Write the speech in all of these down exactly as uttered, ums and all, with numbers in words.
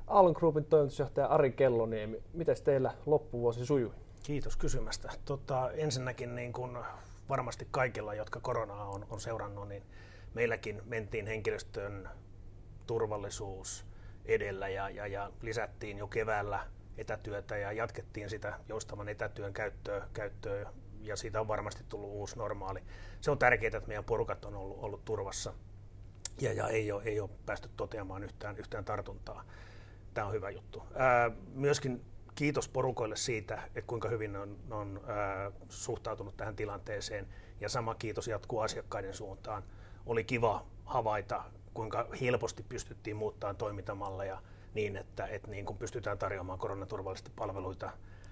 Aallon Groupin toimitusjohtaja Ari Kelloniemi, miten teillä loppuvuosi sujui? Kiitos kysymästä. Tota, ensinnäkin niin kun varmasti kaikilla, jotka koronaa on, on seurannut, niin meilläkin mentiin henkilöstön turvallisuus edellä ja, ja, ja lisättiin jo keväällä etätyötä ja jatkettiin sitä joustavan etätyön käyttöä, käyttöä ja siitä on varmasti tullut uusi normaali. Se on tärkeää, että meidän porukat on ollut, ollut turvassa ja, ja ei, ole, ei ole päästy toteamaan yhtään, yhtään tartuntaa. Tämä on hyvä juttu. Ää, myöskin kiitos porukoille siitä, että kuinka hyvin on, on ää, suhtautunut tähän tilanteeseen ja sama kiitos jatkuu asiakkaiden suuntaan. Oli kiva havaita, kuinka helposti pystyttiin muuttamaan toimintamalleja niin, että, että niin kun pystytään tarjoamaan koronaturvallisesti palveluita.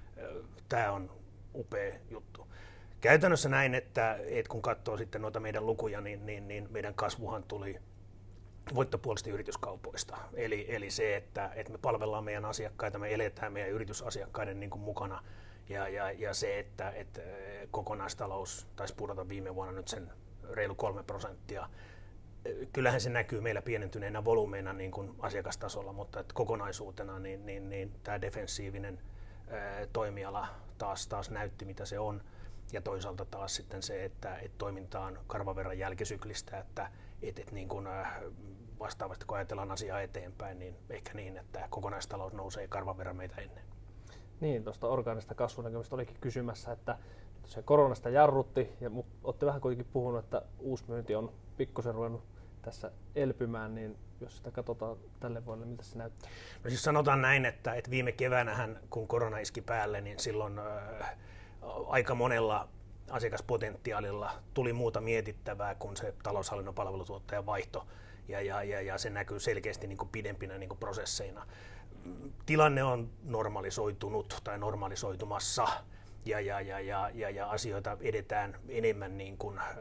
Tämä on upea juttu. Käytännössä näin, että, että kun katsoo sitten noita meidän lukuja, niin, niin, niin meidän kasvuhan tuli voittopuolisesti yrityskaupoista. Eli, eli se, että, että me palvellaan meidän asiakkaita, me eletään meidän yritysasiakkaiden niin kuin mukana ja, ja, ja se, että, että kokonaistalous taisi pudota viime vuonna nyt sen reilu kolme prosenttia. Kyllähän se näkyy meillä pienentyneenä volyymeina niin kuin asiakastasolla, mutta että kokonaisuutena niin, niin, niin tämä defensiivinen ää, toimiala taas, taas näytti, mitä se on. Ja toisaalta taas sitten se, että, että toiminta on karvan verran jälkisyklistä, että et, et niin kuin, ää, vastaavasti kun ajatellaan asiaa eteenpäin, niin ehkä niin, että kokonaistalous nousee karvan verran meitä ennen. Niin, tuosta orgaanista kasvunäkymistä olikin kysymässä, että se koronasta jarrutti, ja olette vähän kuitenkin puhunut, että uusmyynti on pikkusen ruvennut tässä elpymään, niin jos sitä katsotaan tälle vuodelle, miltä se näyttää? No siis sanotaan näin, että, että viime keväänähän, kun korona iski päälle, niin silloin äh, aika monella asiakaspotentiaalilla tuli muuta mietittävää kuin se taloushallinnon palvelutuottajan vaihto, ja, ja, ja, ja se näkyy selkeästi niin kuin pidempinä niin kuin prosesseina. Tilanne on normalisoitunut tai normalisoitumassa, ja, ja, ja, ja, ja, ja asioita edetään enemmän niin kuin, äh,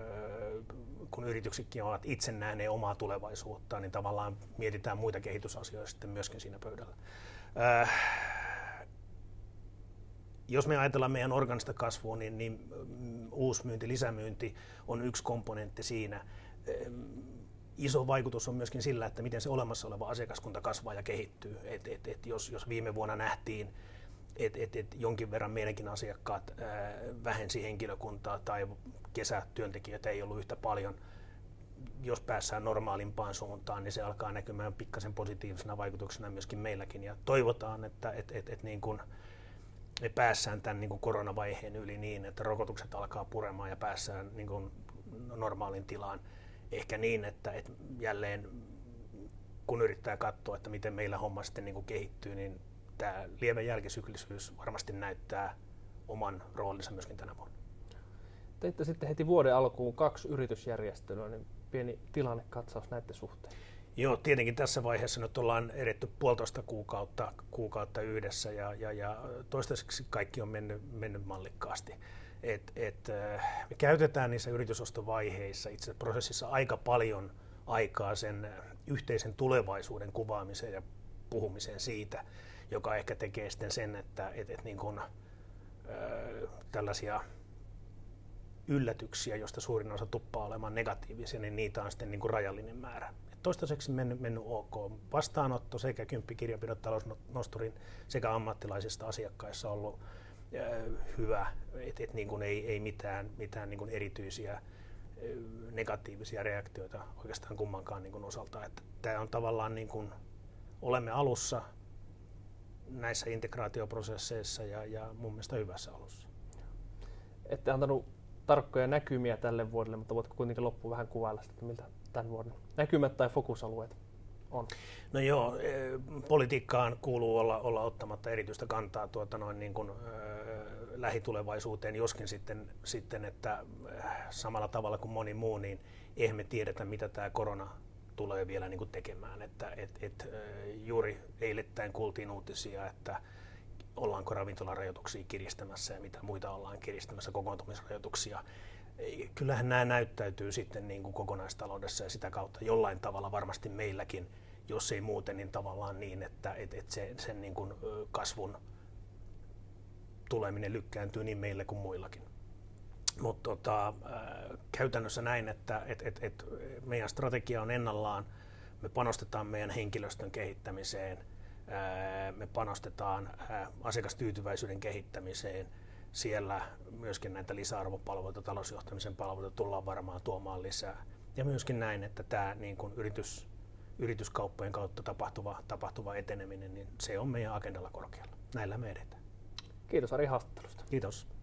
kun yrityksetkin ovat itse nähneet omaa tulevaisuuttaan, niin tavallaan mietitään muita kehitysasioita sitten myöskin siinä pöydällä. Äh, jos me ajatellaan meidän orgaanista kasvua, niin, niin uusmyynti, lisämyynti on yksi komponentti siinä. Äh, iso vaikutus on myöskin sillä, että miten se olemassa oleva asiakaskunta kasvaa ja kehittyy. Et, et, et jos, jos viime vuonna nähtiin, että et, et jonkin verran meidänkin asiakkaat ää, vähensi henkilökuntaa tai kesätyöntekijöitä ei ollut yhtä paljon. Jos päässään normaalimpaan suuntaan, niin se alkaa näkymään pikkasen positiivisena vaikutuksena myöskin meilläkin. Ja toivotaan, että et, et, et niin kun me päässään tämän niin kun koronavaiheen yli niin, että rokotukset alkaa puremaan ja päässään niin kun normaalin tilaan. Ehkä niin, että et jälleen kun yrittää katsoa, että miten meillä homma sitten niin kun kehittyy, niin tämä lievä jälkisyklisyys varmasti näyttää oman roolinsa myöskin tänä vuonna. Teitte sitten heti vuoden alkuun kaksi yritysjärjestelyä, niin pieni tilannekatsaus näiden suhteen. Joo, tietenkin tässä vaiheessa nyt ollaan edetty puolitoista kuukautta, kuukautta yhdessä ja, ja, ja toistaiseksi kaikki on mennyt, mennyt mallikkaasti. Et, et, me käytetään niissä yritysostovaiheissa itse prosessissa aika paljon aikaa sen yhteisen tulevaisuuden kuvaamiseen ja puhumiseen siitä, joka ehkä tekee sitten sen, että et, et niin kun, ö, tällaisia yllätyksiä, joista suurin osa tuppaa olemaan negatiivisia, niin niitä on sitten niin kuin rajallinen määrä. Et toistaiseksi mennyt, mennyt ok. Vastaanotto sekä kymppikirjanpidot, talousnosturin sekä ammattilaisista asiakkaissa on ollut ö, hyvä, että et niin kuin ei, ei mitään, mitään niin kuin erityisiä ö, negatiivisia reaktioita oikeastaan kummankaan niin kuin osalta. Että tämä on tavallaan niin kuin, olemme alussa näissä integraatioprosesseissa ja, ja mun mielestä hyvässä alussa. Ette antanut tarkkoja näkymiä tälle vuodelle, mutta voitko kuitenkin loppuun vähän kuvailla sitä, että miltä tämän vuoden näkymät tai fokusalueet on? No joo, politiikkaan kuuluu olla, olla ottamatta erityistä kantaa tuota noin niin kuin, äh, lähitulevaisuuteen, joskin sitten, sitten, että äh, samalla tavalla kuin moni muu, niin eihän me tiedetä, mitä tämä korona tulee vielä niin kuin tekemään. Että, et, et, juuri eilettäin kuultiin uutisia, että ollaanko ravintolarajoituksia kiristämässä ja mitä muita ollaan kiristämässä, kokoontumisrajoituksia. Kyllähän nämä näyttäytyy sitten niin kuin kokonaistaloudessa ja sitä kautta jollain tavalla varmasti meilläkin, jos ei muuten, niin tavallaan niin, että et, et se, sen niin kuin kasvun tuleminen lykkääntyy niin meille kuin muillakin. Mutta tota, käytännössä näin, että et, et, et meidän strategia on ennallaan, me panostetaan meidän henkilöstön kehittämiseen, Me panostetaan asiakastyytyväisyyden kehittämiseen. Siellä myöskin näitä lisäarvopalveluita, talousjohtamisen palveluita tullaan varmaan tuomaan lisää. Ja myöskin näin, että tämä niin kuin yritys, yrityskauppojen kautta tapahtuva, tapahtuva eteneminen, niin se on meidän agendalla korkealla. Näillä me edetään. Kiitos Ari haastattelusta. Kiitos.